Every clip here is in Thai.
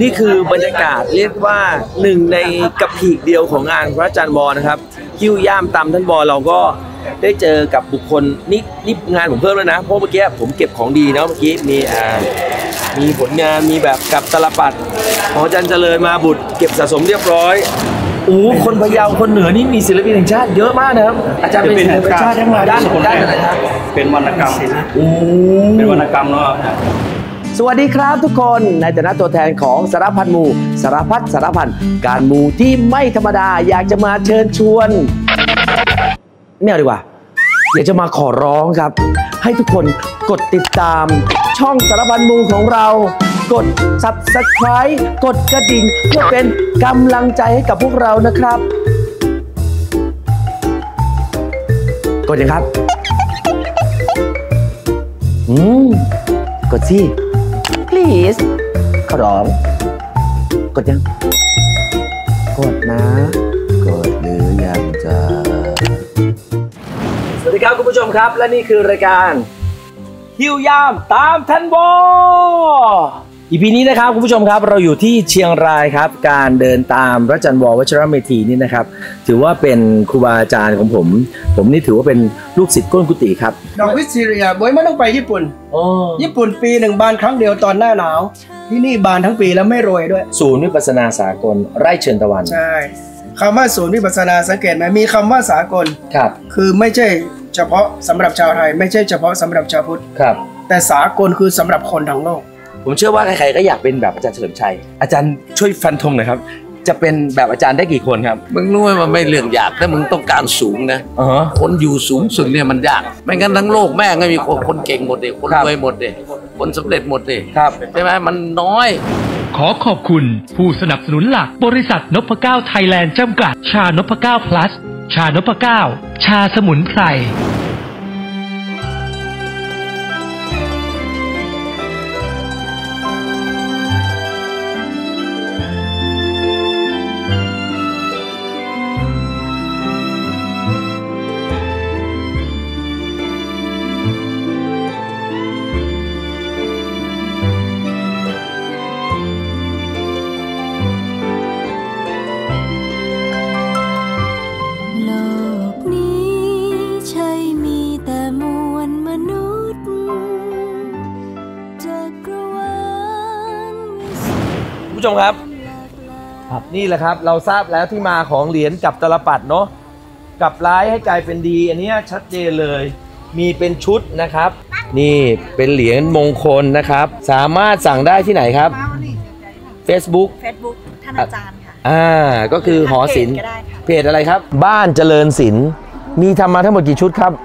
นี่คือบรรยากาศเรียกว่าหนึ่งในกระพีกเดียวของงานพระอาจารย์วอนะครับคิ้วย่ามตามท่านวอเราก็ได้เจอกับบุคคลนี่งานผมเพิ่มแล้วนะเพราะเมื่อกี้ผมเก็บของดีนะเมื่อกี้มีผลงานมีแบบกับตลปัดของอาจารย์เจริญมาบุตรเก็บสะสมเรียบร้อยคนพะเยาคนเหนือนี่มีศิลปินแห่งชาติเยอะมากนะครับอาจารย์เป็นศิลปินแห่งชาติทั้งหลายด้านอะไรครับเป็นวรรณกรรมเป็นวรรณกรรมเนาะสวัสดีครับทุกคนในฐานะตัวแทนของสารพันหมู่สารพัดสารพันการหมู่ที่ไม่ธรรมดาอยากจะมาเชิญชวนไม่เอาดีกว่าอยากจะมาขอร้องครับให้ทุกคนกดติดตามช่องสารพันหมู่ของเรากด Subscribe กดกระดิ่งเพื่อเป็นกำลังใจให้กับพวกเรานะครับกดยังครับกดสิ please ขอร้องกดยังกดนะกดหรือยังจะสวัสดีครับคุณผู้ชมครับและนี่คือรายการหิ้วยามตามท่านวอEPนี้นะครับคุณผู้ชมครับเราอยู่ที่เชียงรายครับการเดินตามพระอาจารย์ววัชรเมธีนี่นะครับถือว่าเป็นครูบาอาจารย์ของผมนี่ถือว่าเป็นลูกศิษย์ก้นกุฏิครับดอกวิสเรียบอยไม่ต้องไปญี่ปุ่นญี่ปุ่นปีหนึ่งบานครั้งเดียวตอนหน้าหนาวที่นี่บานทั้งปีแล้วไม่โรยด้วยศูนย์วิปัสสนาสากลไร่เชิญตะวันใช่คำว่าศูนย์วิปัสสนาสังเกตไหมมีคำว่าสากลครับคือไม่ใช่เฉพาะสำหรับชาวไทยไม่ใช่เฉพาะสำหรับชาวพุทธครับแต่สากลคือสำหรับคนทั้งโลกผมเชื่อว่าใครๆก็อยากเป็นแบบอาจารย์เฉลิมชัยอาจารย์ช่วยฟันธงหน่อยครับจะเป็นแบบอาจารย์ได้กี่คนครับมึงรู้ไหมมันไม่เรื่องยากแต่มึงต้องการสูงนะคนอยู่สูงสุดเนี่ยมันยากไม่งั้นทั้งโลกแม่งไม่มีคนเก่งหมดเลยคนรวยหมดเลยคนสำเร็จหมดเลยใช่ไหมมันน้อยขอขอบคุณผู้สนับสนุนหลักบริษัทนพเก้าไทยแลนด์จำกัดชานพเก้า plus ชานพเก้าชาสมุนไพรผู้ชมครับนี่แหละครับเราทราบแล้วที่มาของเหรียญกับตลปัดเนาะกับร้ายให้กลายเป็นดีอันนี้ชัดเจนเลยมีเป็นชุดนะครับนี่เป็นเหรียญมงคลนะครับสามารถสั่งได้ที่ไหนครับ Facebook ท่านอาจารย์ค่ะก็คือหอศิลป์เพจอะไรครับบ้านเจริญศิลป์มีทำมาทั้งหมดกี่ชุดครับ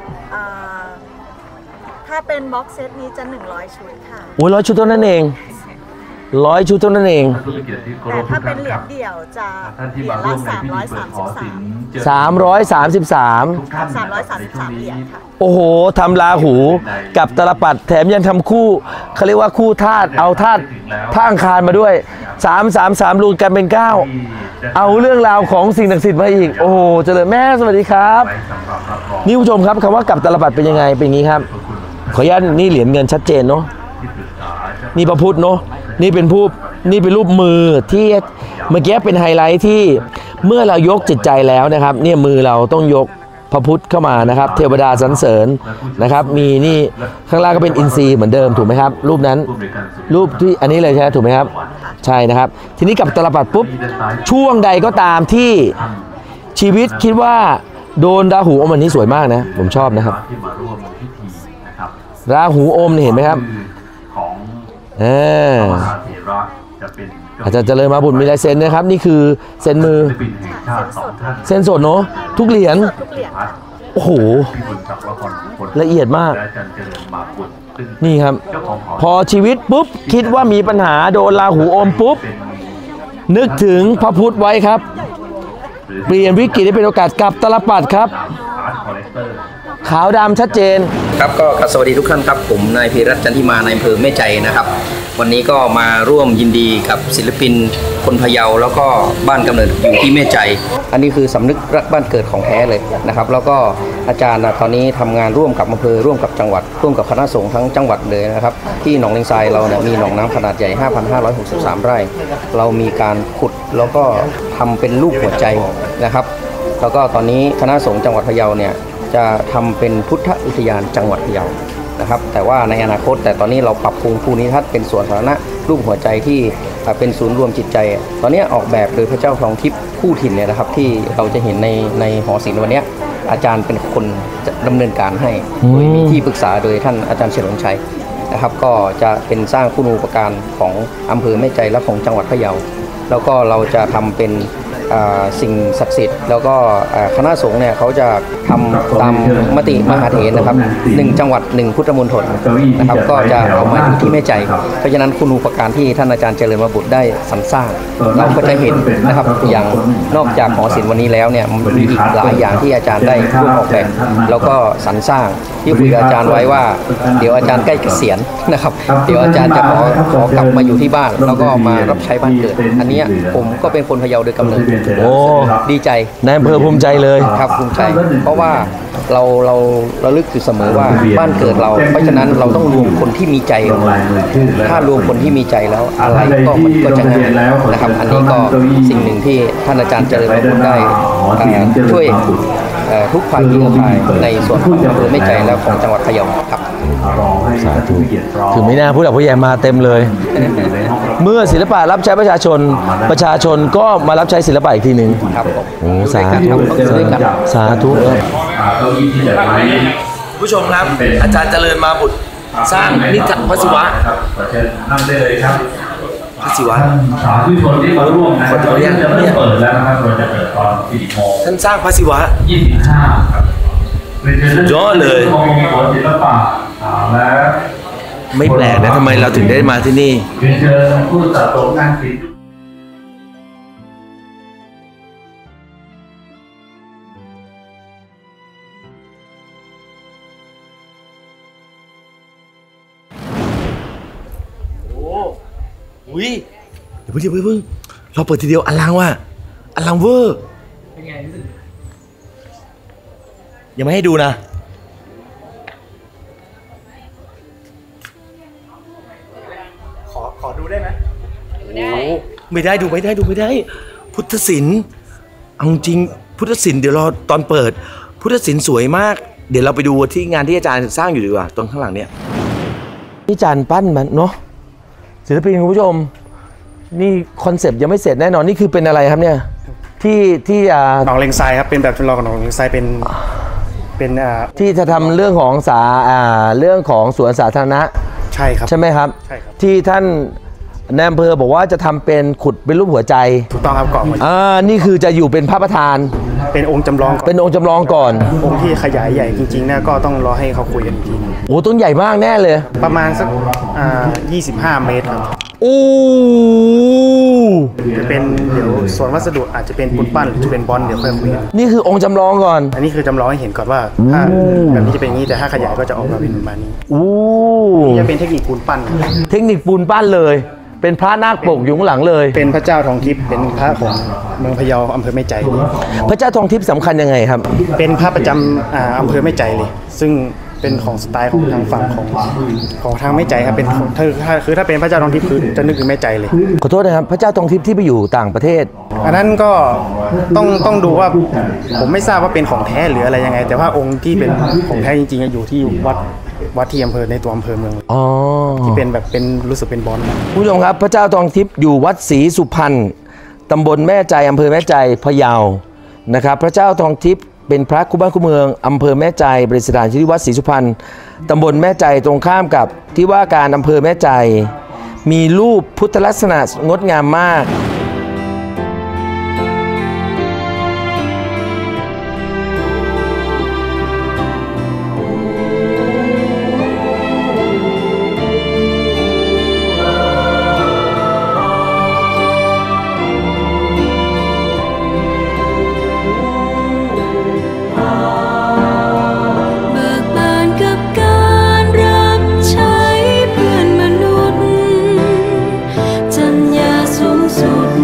ถ้าเป็นบ็อกเซตนี้จะ100 ชุดค่ะโอ้ย100 ชุดเท่านั้นเอง100 ชุดเท่านั้นเองแต่ถ้าเป็นเหรียญเดี่ยวจะเหรียญละ333เหรียญค่ะโอ้โหทำราหูกับตลปัดแถมยังทำคู่เขาเรียกว่าคู่ธาตุเอาธาตุอังคารมาด้วย333รวมกันเป็น9เอาเรื่องราวของสิ่งศักดิ์สิทธิ์มาอีกโอ้โหเจริญแม่สวัสดีครับนี่ผู้ชมครับคำว่ากับตลปัดเป็นยังไงเป็นอย่างนี้ครับขออนุญาตนี่เหรียญเงินชัดเจนเนาะนี่พระพุทธเนาะนี่เป็นรูปมือที่เมื่อกี้เป็นไฮไลท์ที่เมื่อเรายกจิตใจแล้วนะครับเนี่ยมือเราต้องยกพระพุทธเข้ามานะครับเทวดาสรรเสริญนะครับมีนี่ข้างล่างก็เป็นอินทรีย์เหมือนเดิมถูกไหมครับรูปนั้นรูปที่อันนี้เลยใช่ไหมถูกไหมครับใช่นะครับทีนี้กับตลปัดปุ๊บช่วงใดก็ตามที่ชีวิตคิดว่าโดนราหูอมอันนี้สวยมากนะผมชอบนะครับราหูอมเห็นไหมครับอาจารย์เจริญมาบุญมีลายเซ็นนะครับนี่คือเซ็นมือเซ็นสดเนาะทุกเหรียญโอ้โหละเอียดมากนี่ครับพอชีวิตปุ๊บคิดว่ามีปัญหาโดนราหูอมปุ๊บนึกถึงพระพุทธไว้ครับเปลี่ยนวิกฤตให้เป็นโอกาสกับตลปัดครับขาวดำชัดเจนครับก็สวัสดีทุกท่านครับผมนายพีรัตน์จันทิมานายอำเภอแม่ใจนะครับวันนี้ก็มาร่วมยินดีกับศิลปินคนพะเยาแล้วก็บ้านกำเนิดอยู่ที่แม่ใจอันนี้คือสำนึกรักบ้านเกิดของแท้เลยนะครับแล้วก็อาจารย์ตอนนี้ทำงานร่วมกับอำเภอร่วมกับจังหวัดร่วมกับคณะสงฆ์ทั้งจังหวัดเลยนะครับที่หนองเลงทรายเราเนี่ยมีหนองน้ำขนาดใหญ่ 5,563 ไร่เรามีการขุดแล้วก็ทำเป็นรูปหัวใจนะครับแล้วก็ตอนนี้คณะสงฆ์จังหวัดพะเยาเนี่ยจะทำเป็นพุทธอุทยานจังหวัดพะเยานะครับแต่ว่าในอนาคตแต่ตอนนี้เราปรับปรุงภูมิทัศน์เป็นสวนสาธารณะรูปหัวใจที่เป็นศูนย์รวมจิตใจตอนนี้ออกแบบโดยพระเจ้าทองทิพย์คู่ถิ่นเนี่ยนะครับที่เราจะเห็นในหอศิลป์วันนี้อาจารย์เป็นคนดำเนินการให้โดยมีที่ปรึกษาโดยท่านอาจารย์เฉลิมชัยนะครับก็จะเป็นสร้างคุณูปการของอำเภอแม่ใจและของจังหวัดพะเยาแล้วก็เราจะทำเป็นสิ่งศักดิ์สิทธิ์แล้วก็คณะสงฆ์เนี่ยเขาจะทำตามมติมหาเถรนะครับ1จังหวัด1พุทธมณฑลนะครับก็จะเอามาอยู่ที่แม่ใจเพราะฉะนั้นคุณูปการที่ท่านอาจารย์เจริญมาบุตรได้สรรสร้างเราก็จะเห็นนะครับอย่างนอกจากหอศิลป์วันนี้แล้วเนี่ยมีอีกหลายอย่างที่อาจารย์ได้ร่วมออกแบบแล้วก็สรรสร้างที่คุยกับอาจารย์ไว้ว่าเดี๋ยวอาจารย์ใกล้เกษียณนะครับเดี๋ยวอาจารย์จะขอกลับมาอยู่ที่บ้านแล้วก็มารับใช้บ้านเกิดอันนี้ผมก็เป็นคนพะเยาโดยกำเนิดโอ้ดีใจนายอำเภอภูมิใจเลยครับภูมิใจเพราะว่าเราระลึกอยู่เสมอว่าบ้านเกิดเราเพราะฉะนั้นเราต้องรวมคนที่มีใจถ้ารวมคนที่มีใจแล้วอะไรก็มันก็จะง่ายนะครับอันนี้ก็สิ่งหนึ่งที่ท่านอาจารย์เจริญมาบุตรได้ช่วยทุกฝ่ายที่เครือข่ายในส่วนของอำเภอแม่ใจและของจังหวัดพะเยาครับสาธุถึงไม่น่าผู้หลักผู้ใหญ่มาเต็มเลยเมื่อศิลปะรับใช้ประชาชนก็มารับใช้ศิลปะอีกทีหนึ่งครับโอ้สาธุสาธุผู้ชมครับอาจารย์เจริญมาบุตรสร้างนิทัศน์พระศิวะนั่งได้เลยครับพระศิวะสาธุชนที่มาร่วมงานเราจะเริ่มเปิดแล้วนะครับเราจะเปิดตอน4 โมงท่านสร้างพระศิวะ 25ครับยอดเลยศิลปะและไม่แปลกนะทำไมเราถึงได้มาที่นี่เชิญผู้สะสมงานศิลป์อุ้ยเดี๋ยวเพิ่งเราเปิดทีเดียวอลังว่ะอลังเวอร์เป็นไงรู้สึกยังไม่ให้ดูนะขอดูได้ไหมไม่ได้ดูไม่ได้พุทธศิลป์เอาจริงพุทธศิลป์เดี๋ยวรอตอนเปิดพุทธศิลป์สวยมากเดี๋ยวเราไปดูที่งานที่อาจารย์สร้างอยู่ดีกว่าตรงข้างหลังเนี่ยที่อาจารย์ปั้นมันเนาะศิลปินคุณผู้ชมนี่คอนเซปต์ยังไม่เสร็จแน่นอนนี่คือเป็นอะไรครับเนี่ยที่หนองเลงทรายครับเป็นแบบจำลองของหนองเลงทรายเป็นที่จะทำเรื่องของเรื่องของสวนสาธารณะใช่ครับใช่ไหมครับใช่ครับที่ท่านนายอำเภอบอกว่าจะทำเป็นขุดเป็นรูปหัวใจถูกต้องครับก่อนนี่คือจะอยู่เป็นพระประธานเป็นองค์จำลองเป็นองค์จำลองก่อนองค์ที่ขยายใหญ่จริงๆเนี่ยก็ต้องรอให้เขาคุยกันอีกทีโอ้ต้นใหญ่มากแน่เลยประมาณสัก25 เมตรครับเป็นเดี๋ยวส่วนวัสดุอาจจะเป็นปูนปั้นหรือจะเป็นบอลเดี๋ยวค่อยคุยกันนี่คือองค์จำลองก่อนอันนี้คือจำลองให้เห็นก่อนว่าถ้าแบบนี้จะเป็นอย่างนี้แต่ถ้าขยายก็จะออกมาเป็นประมาณนี้นี่จะเป็นเทคนิคปูนปั้นเทคนิคปูนปั้นเลยเป็นพระนาคปกอยู่ข้างหลังเลยเป็นพระเจ้าทองทิพย์เป็นพระของเมืองพะเยาอำเภอแม่ใจพระเจ้าทองทิพย์สำคัญยังไงครับเป็นพระประจำอำเภอแม่ใจเลยซึ่งเป็นของสไตล์ของทางฝั่งของทางแม่ใจครับเป็นถ้าเป็นพระเจ้าทองทิพย์คือจะนึกถึงแม่ใจเลยขอโทษนะครับพระเจ้าทองทิพย์ที่ไปอยู่ต่างประเทศอันนั้นก็ต้องดูว่าผมไม่ทราบว่าเป็นของแท้หรืออะไรยังไงแต่ว่าองค์ที่เป็นของแท้จริงๆอยู่ที่วัดที่อำเภอในตัวอำเภอเมืองที่เป็นแบบเป็นรู้สึกเป็นบอลผู้ชมครับพระเจ้าทองทิพย์อยู่วัดศรีสุพรรณตำบลแม่ใจอำเภอแม่ใจพะเยานะครับพระเจ้าทองทิพย์เป็นพระคู่บ้านคู่เมืองอำเภอแม่ใจประดิษฐานที่วัดศรีสุพรรณตำบลแม่ใจตรงข้ามกับที่ว่าการอำเภอแม่ใจมีรูปพุทธลักษณะงดงามมากจัญญาสูงสุด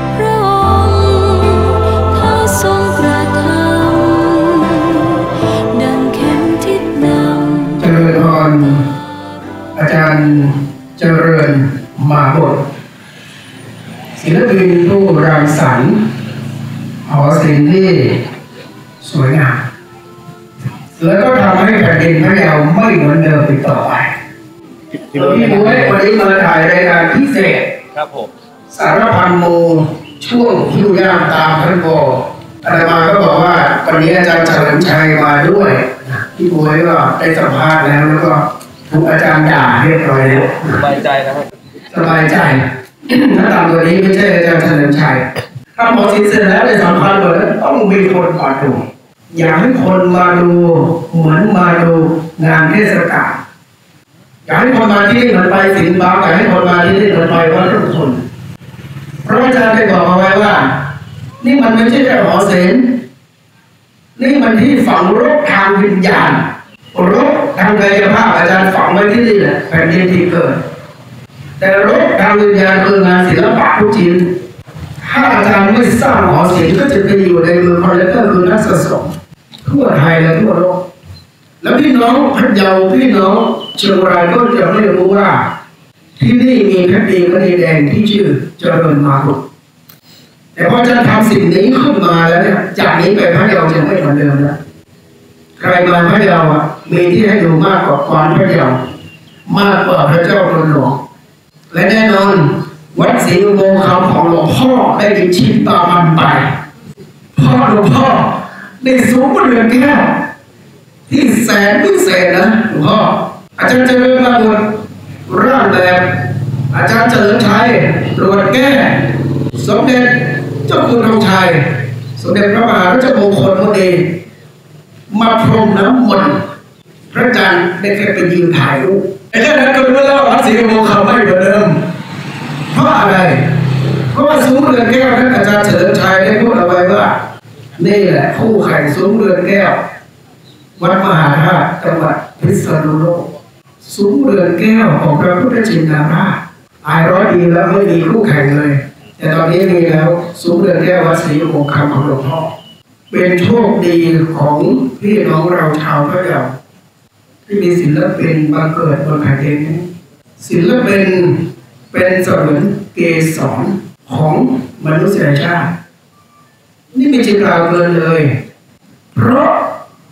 กพระองค์ถ้าทรงกระทำดังเข็มทิศนำเจริญพรอาจารย์เจริญมาบทศิลปินผู้รังสรรค์หอศิลป์ที่สวยงามแล้วก็ทำให้แผ่นดินพะเยาไม่เหมือนเดิมอีกต่อไปพี่บุ้ยวันนี้มาถ่ายรายการพิเศษครับผมสารพันโมช่วงคิวยามตามท่านบอกอาตมาก็บอกว่าวันนี้อาจารย์เฉลิมชัยมาด้วยพี่บุ้ยก็ได้สัมภาษณ์แล้วก็ถูกอาจารย์ด่าเรียบร้อยแล้วสบายใจนะครับสบายใจถ้าตามตัวนี้ไม่ใช่อาจารย์เฉลิมชัยถ้าหมอศิลป์เสร็จแล้วในสำคัญเลยต้องมีคนมาดูอยากให้คนมาดูเหมือนมาดูงานเทศกาลอยากให้คนมาที่นี่เหมือนไปศิลป์บางอยากให้คนมาที่นี่เหมือนไปวัดรุ่งทุนเพราะอาจารย์ได้บอกเอาไว้ว่านี่มันไม่ใช่แค่หอศิลป์นี่มันที่ฝังรกทางวิญญาณรกทางกายภาพอาจารย์ฝังไว้ที่นี่แหละแผ่นดินที่เกิดแต่รกทางวิญญาณคืองานศิลปะทุกชิ้นถ้าอาจารย์ไม่สร้างหอศิลป์ก็จะไปอยู่ในมือคอลเลกเตอร์คือนักสะสมทั่วไทยและทั่วโลกแล้วพี่น้องพะเยาพี่น้องเชียงรายก็จะไม่รู้ว่าที่นี่มีพระดีพระดีแดงที่ชื่อเจริญมาบุตรแต่พอจะทำสิ่งนี้ขึ้นมาแล้วเนี่ยจากนี้ไปพะเยาจะไม่เหมือนเดิมแล้วใครมาพะเยาอ่ะมีที่ให้ดูมากกว่าความพะเยามากกว่าพระเจ้าหลวงและแน่นอนวัดศรีอุโมงค์คำของหลวงพ่อได้ยินชิดตามันไปพ่อหลวงพ่อในสูงเรือนแก้วที่แสนพิเศษนะหลวงพ่ออาจารย์เจริญมาบทร่างแบบอาจารย์เฉลิมชัยตรวจแก้สมเด็จเจ้าคุณธงชัยสมเด็จพระมหาราชมงคลพอดีมาพรมน้ำมนต์พระอาจารย์ได้แค่ไปยืนถ่ายรูปไอ้แค่นั้นก็รู้แล้ววัดศรีอุโมงค์คำไม่เหมือนเดิมเพราะอะไรเพราะว่าซุ้มเรือนแก้วท่านอาจารย์เฉลิมชัยได้พูดเอาไว้ว่านี่แหละคู่แข่งซุ้มเรือนแก้ววัดมหาธาตุจังหวัดพิษณุโลกซุ้มเรือนแก้วของพระพุทธชินราช100 ปีแล้วไม่มีคู่แข่งเลยแต่ตอนนี้มีแล้วซุ้มเรือนแก้ววัดศรีอุโมงค์คำของหลวงพ่อเป็นโชคดีของพี่น้องเราชาวพะเยาที่มีศิลปินมาเกิดบนแผ่นดินศิลปินเป็นเสมือนเกสรของมนุษยชาตินี่ไม่ใช่กล่าวเกินเลยเพราะ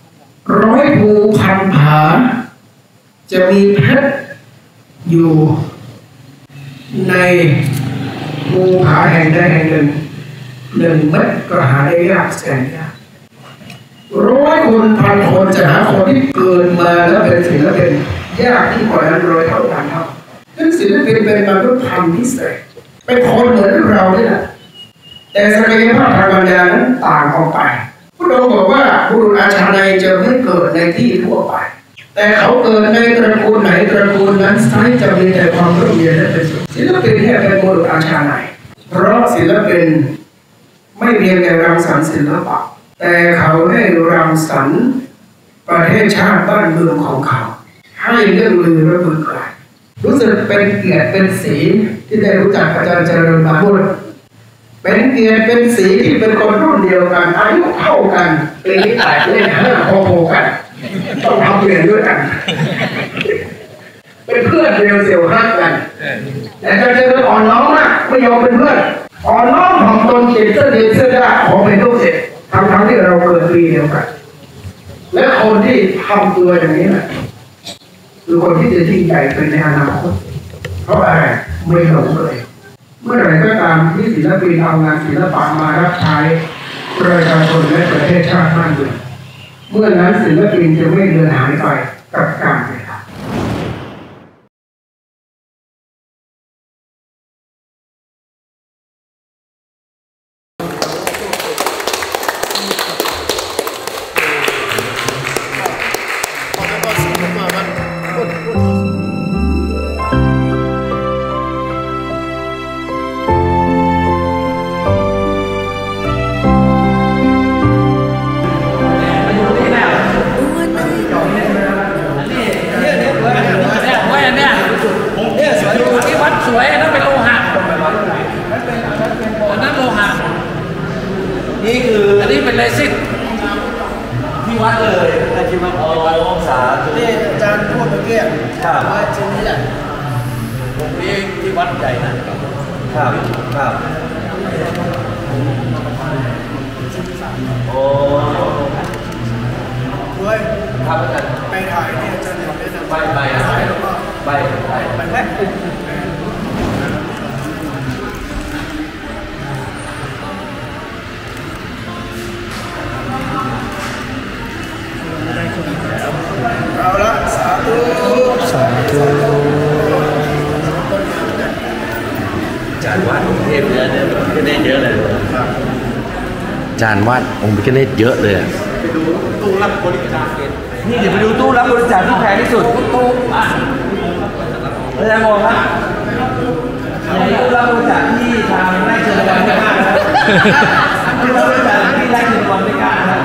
100 ภูพันผาจะมีเพชรอยู่ในภูผาแห่งใดแห่งหนึ่ง1 เม็ดก็หาได้ยากแสนยาก100 คนพันคนจะหาคนที่เกิดมาแล้วเป็นศิลปินยากที่กว่านั้น100 เท่าพันเท่าซึ่งศิลปินเป็นมนุษย์ธรรมพิเศษเป็นคนเหมือนเราเนี่ยแหละแต่ศักยภาพทางปัญญานั้นต่างออกไปพระองค์บอกว่าบุรุษอาชาในจะไม่เกิดในที่ทั่วไปแต่เขาเกิดในตระกูลไหนตระกูลนั้นไซจะมีแต่ความร่มเย็นและเป็นสุขศิลปินเนี่ยเป็นบุรุษอาชาในเพราะศิลปินไม่เพียงแต่รังสรรค์ศิลปะแต่เขาได้รังสรรค์ประเทศชาติบ้านเมืองของเขาให้เรื่องลือระเบิดไกลรู้สึกเป็นเกียรติเป็นสีที่ได้รู้จักอาจารย์เจริญมาพูดเป็นเกียรติเป็นสีที่เป็นคนรุ่นเดียวกันอายุเท่ากันปีนี้แต่เล่น5 โคกันต้องทำเรียนด้วยกันเป็นเพื่อนเดียวเสี่ยวฮักกันแต่อาจารย์เจริญอ่อนน้อมมากไม่ยอมเป็นเพื่อนอ่อนน้อมของตนเขียนเสื้อดีเสื้อได้ขอเป็นลูกศิษย์ทั้งที่เราเกิดปีเดียวกันและคนที่ทำตัวอย่างนี้นะคือคนที่จะยิ่งใหญ่เป็นในอนาคตเพราะอะไรไม่หลงเลยเมื่อไหร่ก็ตามที่ศิลปินเอางานศิลปะมารับใช้ประชาชนและประเทศชาติบ้านเมืองเมื่อนั้นศิลปินจะไม่เลือนหายไปกับการเวลาเสิที่วัดเลยที่วัดองศาที่อาจารย์พูดเมื่อกี้ครับว่าชิ้นนี้แหละตรงนี้ที่วัดใหญ่นะครับครับโอ้ด้วยครับอาจารย์ไปถ่ายเนี่ยอาจารย์แนะนำไปถ่ายแล้วก็ไปแม่เอาละสาธุสาธุจานวาดองค์เทพเยอะเนี่ยก็ได้เยอะเลยจานวาดองค์พิฆเนศเยอะเลยไปดูตู้รับบริจาคนี่เดี๋ยวไปดูตู้รับบริจาคที่แพงที่สุดตู้อาจารย์มองครับในตู้รับบริจาคที่ทางไร่เชิญตะวันไม่กล้านะครับตู้รับบริจาคที่ไร่เชิญตะวันไม่กล้านะครับ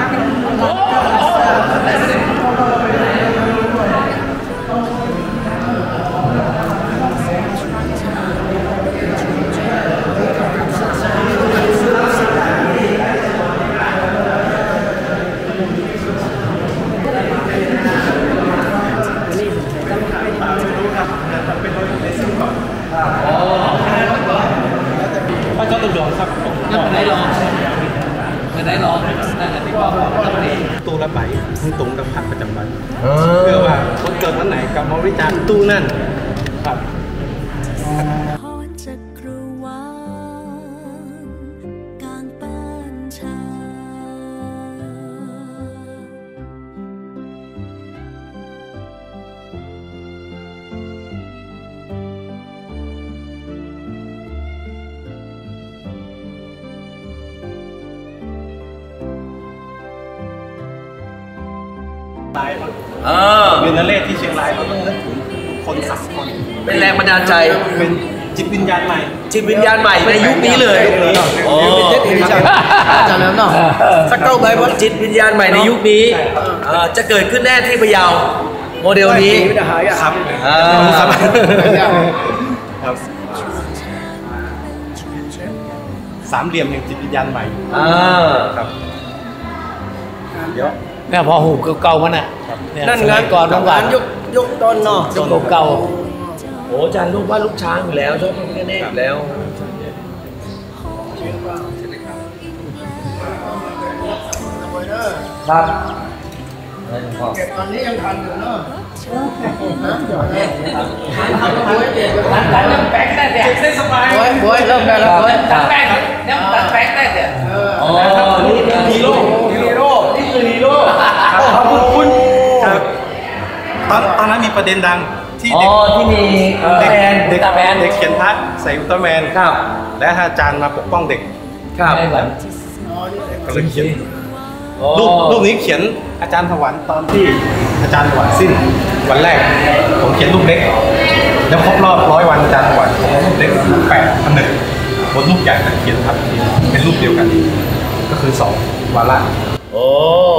พระเจ้าตุลวงครับไม่ได้รอตู้ละใบทั้งตรงกับผักประจำวันเพื่อว่าคนเกิดวันไหนกับมาวิจารณ์ตู้นั่นครับเวนเล่ที่เชียงรายเขาต้องนึกถึงคน3 คนเป็นแรงบันดาลใจเป็นจิตวิญญาณใหม่ในยุคนี้เลยโอ้อาจารย์นั้นเนาะสักเก้าใบว่าจิตวิญญาณใหม่ในยุคนี้จะเกิดขึ้นแน่ที่พะเยาโมเดลนี้ครับสามเหลี่ยมแห่งจิตวิญญาณใหม่ครับเดี๋ยวเนี่ยพอหูเก่าๆมันน่ะนั่นงานก่อนงานยกต้นเนาะยกเก่าโอ้อาจารย์ลูกว่าลูกช้างอยู่แล้วชอบพระพิฆเนศอยู่แล้วครับเก็บตอนนี้ยังทันอยู่เนาะตัดแป้งได้เนี่ยได้สบายบวยเริ่มได้แล้วบวยตัดแป้งเนี่ยตัดแป้งได้เนี่ยอ๋อนี่ฮีโร่นี่คือฮีโร่ขอบคุณครับตอนนั้นมีประเด็นดังที่มีเด็กเขียนพระใส่อุลตร้าแมนครับและอาจารย์มาปกป้องเด็กครับก็เลยเขียนรูปนี้เขียนอาจารย์ถวันตอนที่อาจารย์ถวันสิ้นวันแรกผมเขียนรูปเล็กแล้วครบรอบ100 วันอาจารย์ถวันผมเอารูปเล็ก8:1บนรูปใหญ่เขียนครับเป็นรูปเดียวกันก็คือ2 วาระโอ้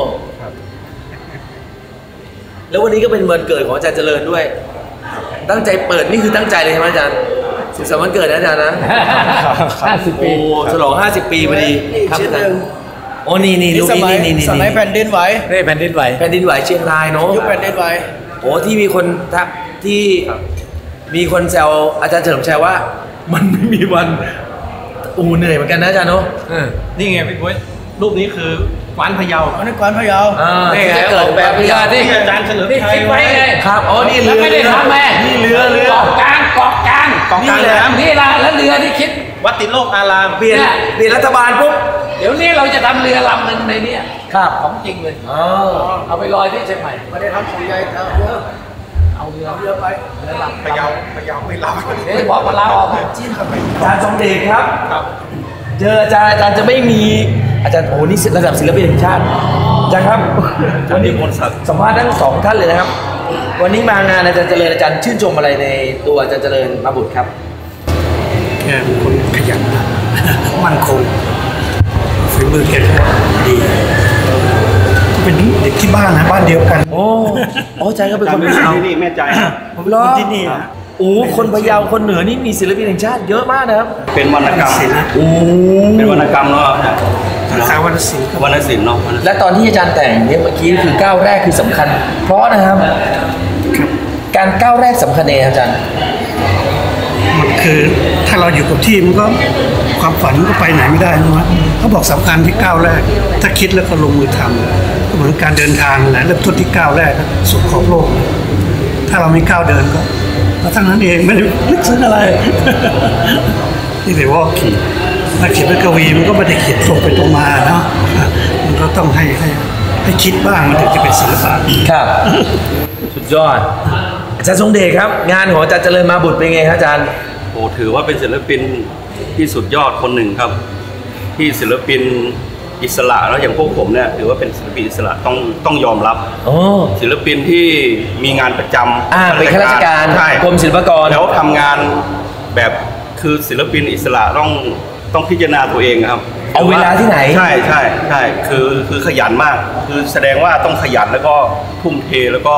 แล้ววันนี้ก็เป็นวันเกิดของอาจารย์เจริญด้วยตั้งใจเปิดนี่คือตั้งใจเลยใช่ไหมอาจารย์สุขสันต์วันเกิดนะอาจารย์นะ50 ปีโอ้ฉลอง50 ปีพอดีครับโอ้นี่ลูกนี่สมัยแผ่นดินไหวแผ่นดินไหวเชียงรายเนาะยุคแผ่นดินไหวโอ้ที่มีคนทักที่มีคนแซวอาจารย์เฉลิมชัยว่ามันไม่มีวันเหนื่อยเหมือนกันนะอาจารย์เนาะนี่ไงพี่บ๊วยรูปนี้คือกวานพะเยาอันนี้กวานพะเยานี่ไงเกิดแบบนี้ที่อาจารย์เฉลิมชัยไว้ไงครับอ๋อนี่เรือไม่ได้ทำแม่นี่เรือเกาะกลางนี่ละแล้วเรือที่คิดวัดติโลกอารามเปลี่ยนรัฐบาลปุ๊บเดี๋ยวนี้เราจะทำเรือลำหนึ่งในนี้ครับของจริงเลยเอาไปลอยที่เชียงใหม่ไม่ได้ทำของใหญ่เอาเรือไปเรือลำพะเยาไม่ลำนี่บอกว่าลาออกจิ้นกับอาจารย์สมเด็จครับเจออาจารย์จะไม่มีอาจารย์โอ้นี่ระดับศิลปินแห่งชาติอาจารย์ครับวันนี้สัมภาษณ์ทั้ง2 ท่านเลยนะครับวันนี้มางานอาจารย์เจริญอาจารย์ชื่นชมอะไรในตัวอาจารย์เจริญมาบุตรครับคนขยันมั่นคงฝีมือแกดีเป็นเด็กที่บ้านนะบ้านเดียวกันโอ้อาจารย์ก็เป็นคนพะเยานี่แม่ใจผมรอที่นี่โอ้คนพะเยาคนเหนือนี่มีศิลปินแห่งชาติเยอะมากนะครับเป็นวรรณกรรมโอ้เป็นวรรณกรรมเนาะสาขาวรรณศิลป์วรรณศิลป์เนาะและตอนที่อาจารย์แต่งเนี่ยเมื่อกี้คือก้าวแรกคือสำคัญ เพราะนะครับการก้าวแรกสำคัญเองอาจารย์มันคือถ้าเราอยู่กับที่มันก็ความฝันมันก็ไปไหนไม่ได้นะวะเขาบอกสำคัญที่ก้าวแรกถ้าคิดแล้วก็ลงมือทำก็เหมือนการเดินทางแหละเริ่มต้นที่ก้าวแรกสู่ขอบโลกถ้าเราไม่ก้าวเดินก็ทั้งนั้นเองไม่ได้นึกถึงอะไร นี่แต่ว่านักเขียนเป็นกวีมันก็ไม่ได้เขียนตรงไปตรงมาเนาะมันก็ต้องให้คิดบ้างมันถึงจะเป็นศิลปะครับ สุดยอดอาจารย์ทรงเดชครับงานของอาจารย์เจริญมาบุตรเป็นไงครับอาจารย์โอ้ถือว่าเป็นศิลปินที่สุดยอดคนหนึ่งครับที่ศิลปินอิสระแล้วอย่างพวกผมเนี่ยถือว่าเป็นศิลปินอิสระต้องยอมรับศิลปินที่มีงานประจำเป็นข้าราชการกรมศิลปากรแล้วทำงานแบบคือศิลปินอิสระต้องพิจารณาตัวเองครับเอาเวลาที่ไหนใช่คือขยันมากคือแสดงว่าต้องขยันแล้วก็ทุ่มเทแล้วก็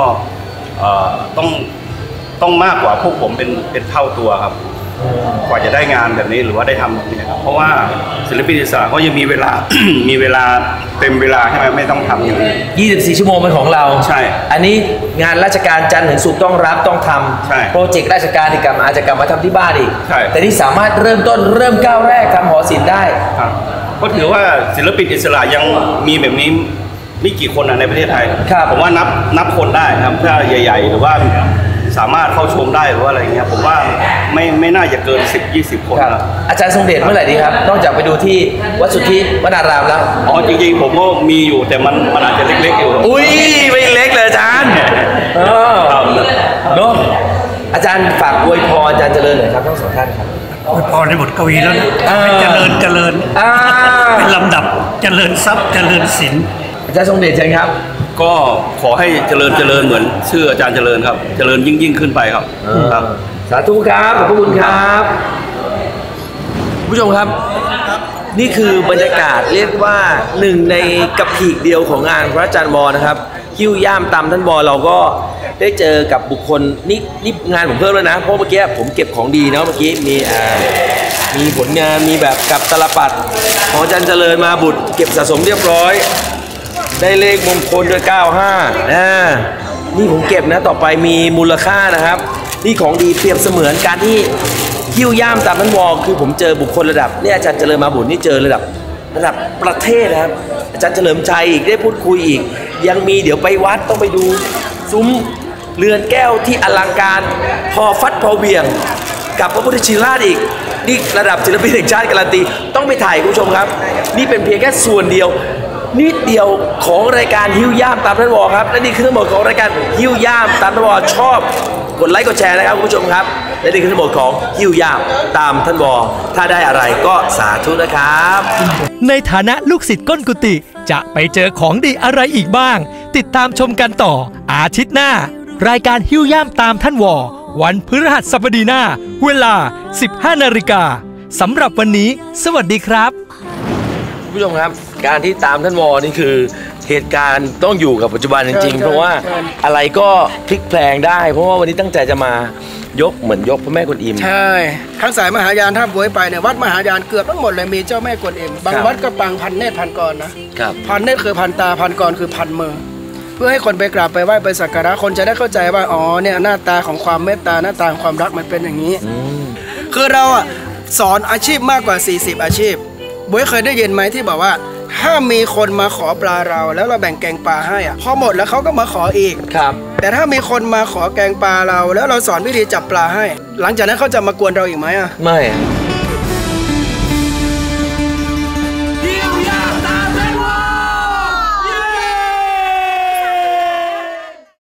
ต้องมากกว่าพวกผมเป็นเท่าตัวครับกว่าจะได้งานแบบนี้หรือว่าได้ทำแบบนี้ครับเพราะว่าศิลปินอิสระเขายังมีเวลา มีเวลาเต็มเวลาใช่ไหมไม่ต้องทำอย่างนี้ 24 ชั่วโมงเป็นของเราใช่อันนี้งานราชการจันทร์ถึงศุกร์ต้องรับต้องทำใช่โปรเจกต์ราชการอีกอาจจะกลับมาทำที่บ้านอีกใช่แต่นี่สามารถเริ่มก้าวแรกทำหอศิลป์ได้ครับก็ถือว่าศิลปินอิสระยังมีแบบนี้ไม่กี่คนในประเทศไทยผมว่านับคนได้ครับถ้าใหญ่ๆหรือว่าสามารถเข้าชมได้หรือว่าอะไรเงี้ยผมว่าไม่น่าจะเกิน 10-20 คนอาจารย์ทรงเดชเมื่อไหร่ดีครับนอกจากไปดูที่วัดสุทธิวนารามแล้วจริงๆผมก็มีอยู่แต่มันอาจจะเล็กๆอยู่อุ้ยไม่เล็กเลยอาจารย์เนาะอาจารย์ฝากอวยพรอาจารย์เจริญหน่อยครับทั้งสองท่านครับอวยพรในบทกวีแล้วนะเจริญเป็นลำดับเจริญทรัพย์เจริญศิลป์อาจารย์ทรงเดชเชิญครับก็ขอให้เจริญเหมือนชื่ออาจารย์เจริญครับเจริญยิ่งขึ้นไปครับสาธุครับขอบคุณครับผู้ชมครับนี่คือบรรยากาศเรียกว่าหนึ่งในกับผีเดียวของงานพระอาจารย์วอนะครับคิ้วย่ามตามท่านวอเราก็ได้เจอกับบุคคลนี่งานผมเพิ่มแล้วนะเพราะเมื่อกี้ผมเก็บของดีเนาะเมื่อกี้มีผลงานมีแบบกับตลปัดของอาจารย์เจริญมาบุตรเก็บสะสมเรียบร้อยได้เลขมงคลด้วย95นี่ผมเก็บนะต่อไปมีมูลค่านะครับนี่ของดีเปรียบเสมือนการที่คิ้วย่ามตามท่านวอคือผมเจอบุคคลระดับนี่อาจารย์เจริญมาบุตรนี่เจอระดับประเทศนะครับอาจารย์เฉลิมชัยอีกได้พูดคุยอีกยังมีเดี๋ยวไปวัดต้องไปดูซุ้มเรือนแก้วที่อลังการพอฟัดพอเบี่ยงกับพระพุทธชินราชอีกนี่ระดับศิลปินแห่งชาติการันตีต้องไปถ่ายคุณผู้ชมครับนี่เป็นเพียงแค่ส่วนเดียวนิดเดียวของรายการหิ้วย่ามตามท่านวอครับและนี่คือทั้งหมดของรายการหิ้วย่ามตามท่านวอชอบกดไลค์กดแชร์นะครับคุณผู้ชมครับและนี่คือทั้งหมดของหิ้วย่ามตามท่านวอถ้าได้อะไรก็สาธุนะครับในฐานะลูกศิษย์ก้นกุฏิจะไปเจอของดีอะไรอีกบ้างติดตามชมกันต่ออาทิตย์หน้ารายการหิ้วย่ามตามท่านวอวันพฤหัสบดีหน้าเวลา 15 นาฬิกาสำหรับวันนี้สวัสดีครับผู้ชมครับการที่ตามท่านวอนี่คือเหตุการณ์ต้องอยู่กับปัจจุบันจริงๆเพราะว่าอะไรก็พลิกแปลงได้เพราะว่าวันนี้ตั้งใจจะมายกเหมือนยกพระแม่กวนอิมใช่ทั้งสายมหายานท่าบวยไปเนี่ยวัดมหายานเกือบทั้งหมดเลยมีเจ้าแม่กวนอิมบางวัดก็ปังพันเนตรพันกรนะครับพันเนตรคือพันตาพันกรคือพันมือเพื่อให้คนไปกราบไปไหว้ไปสักการะคนจะได้เข้าใจว่าอ๋อเนี่ยหน้าตาของความเมตตาหน้าตาของความรักมันเป็นอย่างนี้คือเราอ่ะสอนอาชีพมากกว่า40อาชีพบวยเคยได้ยินไหมที่บอกว่าถ้ามีคนมาขอปลาเราแล้วเราแบ่งแกงปลาให้อ่ะพอหมดแล้วเขาก็มาขออีกครับแต่ถ้ามีคนมาขอแกงปลาเราแล้วเราสอนวิธีจับปลาให้หลังจากนั้นเขาจะมากวนเราอีกไหมอ่ะไม่